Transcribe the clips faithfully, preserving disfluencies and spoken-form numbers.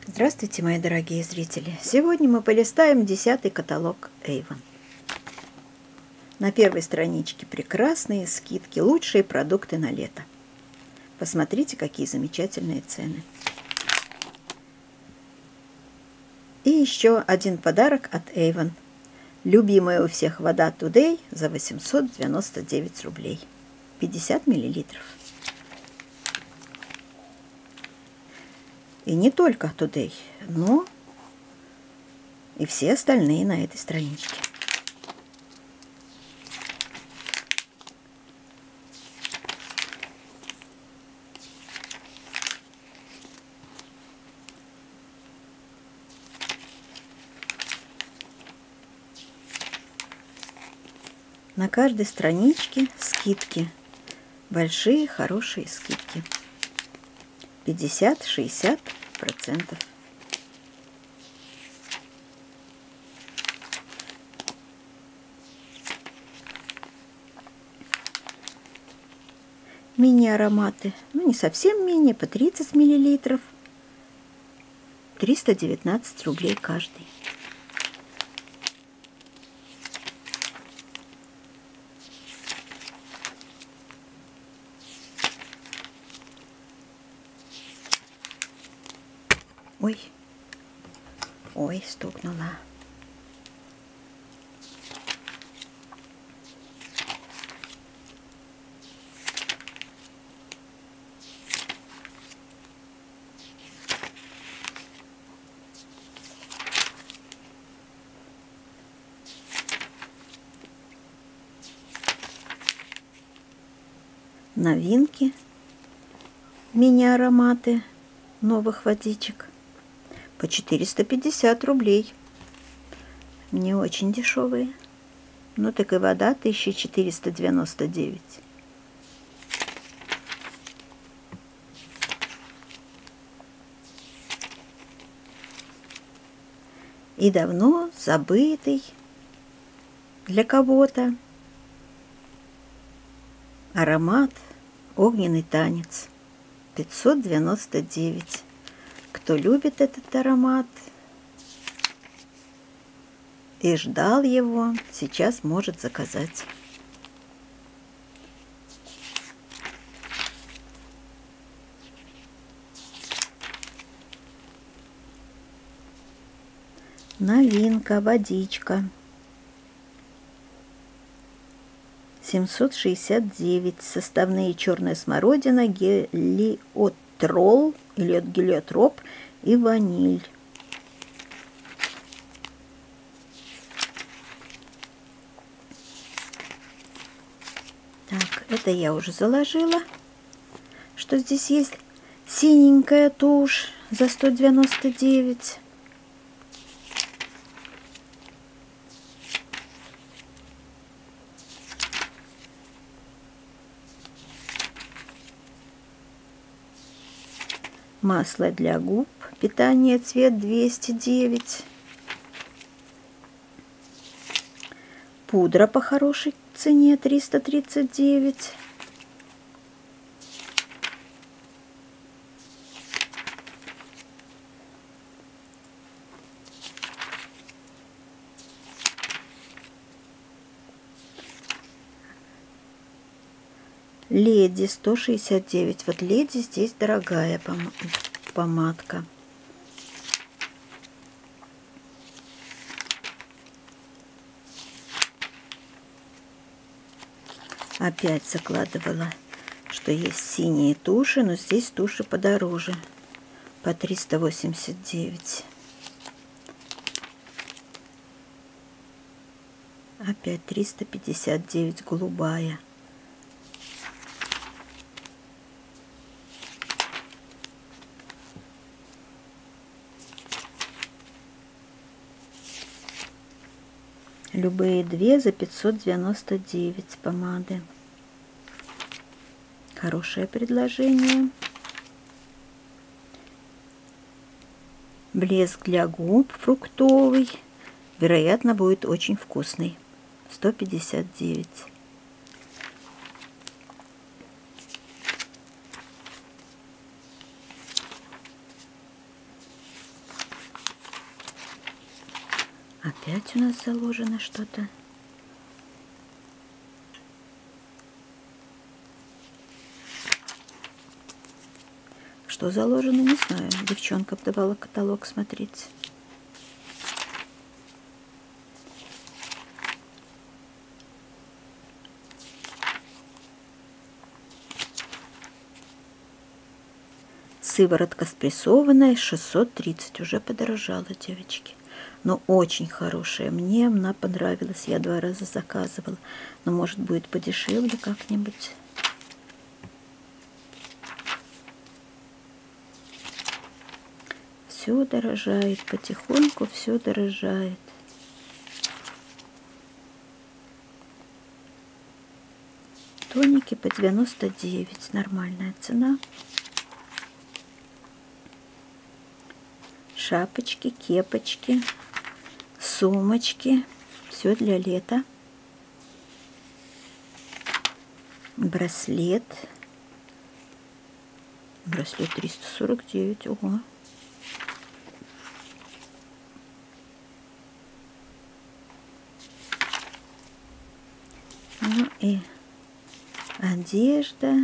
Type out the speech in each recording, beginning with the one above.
Здравствуйте, мои дорогие зрители! Сегодня мы полистаем десятый каталог Avon. На первой страничке прекрасные скидки, лучшие продукты на лето. Посмотрите, какие замечательные цены. И еще один подарок от Avon. Любимая у всех вода Today за восемьсот девяносто девять рублей. пятьдесят миллилитров. И не только Today, но и все остальные на этой страничке. На каждой страничке скидки. Большие, хорошие скидки. пятьдесят-шестьдесят процентов. Мини-ароматы. Ну, не совсем мини, по тридцать миллилитров. триста девятнадцать рублей каждый. Ой, ой, стукнула. Новинки, мини-ароматы новых водичек. По четыреста пятьдесят рублей. Не очень дешевые. Ну так и вода тысяча четыреста девяносто девять. И давно забытый для кого-то аромат «Огненный танец» пятьсот девяносто девять. Кто любит этот аромат и ждал его, сейчас может заказать. Новинка, водичка. семьсот шестьдесят девять. Составные: черная смородина, гелиотрол или гелиотроп и ваниль. Так, это я уже заложила, что здесь есть синенькая тушь за сто девяносто девять. Масло для губ, питание, цвет двести девять. Пудра по хорошей цене триста тридцать девять. Леди сто шестьдесят девять. Вот леди здесь дорогая пом помадка. Опять закладывала, что есть синие туши, но здесь туши подороже. По триста восемьдесят девять. Опять триста пятьдесят девять голубая. Любые две за пятьсот девяносто девять помады. Хорошее предложение. Блеск для губ фруктовый. Вероятно, будет очень вкусный. сто пятьдесят девять. Опять у нас заложено что-то. Что заложено, не знаю. Девчонка давала каталог смотреть. Сыворотка спрессованная, шестьсот тридцать, уже подорожала, девочки. Но очень хорошая. Мне она понравилась. Я два раза заказывала. Но может будет подешевле как-нибудь. Все дорожает. Потихоньку все дорожает. Тоники по девяносто девять. Нормальная цена. Шапочки, кепочки, сумочки. Все для лета. Браслет. Браслет триста сорок девять. Ого. Ну и одежда.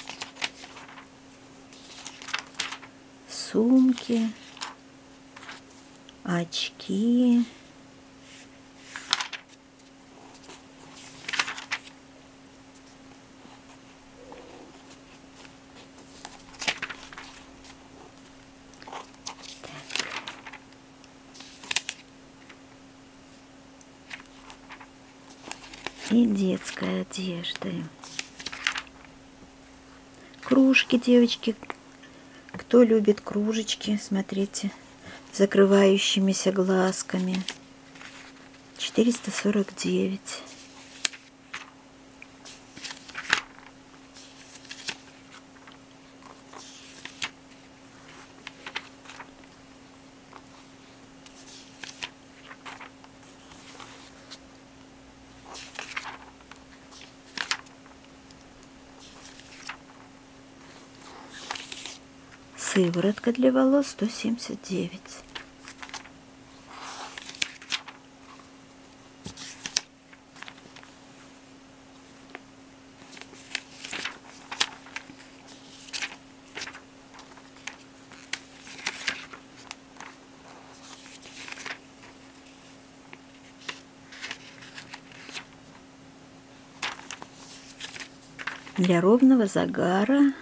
Сумки. Очки. И детская одежда. Кружки, девочки. Кто любит кружечки, смотрите. Закрывающимися глазками. четыреста сорок девять. Сыворотка для волос сто семьдесят девять. Для ровного загара.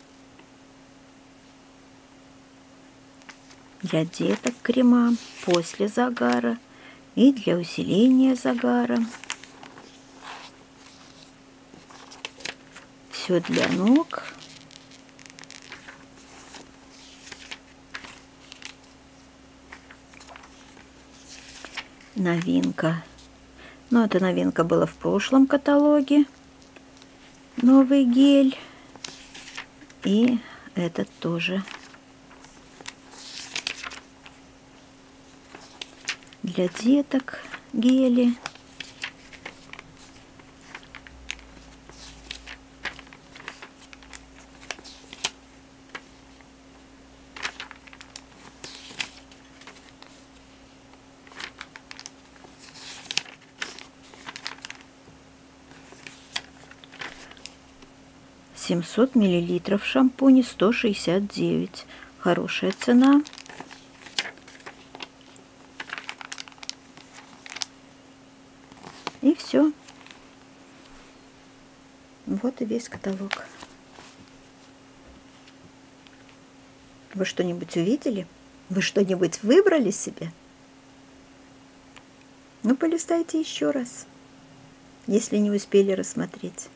Для деток крема после загара и для усиления загара. Все для ног. Новинка. Ну, эта новинка была в прошлом каталоге. Новый гель. И этот тоже. Для деток гели. семьсот миллилитров шампуня сто шестьдесят девять. Хорошая цена. И все. Вот и весь каталог. Вы что-нибудь увидели? Вы что-нибудь выбрали себе? Ну, полистайте еще раз, если не успели рассмотреть.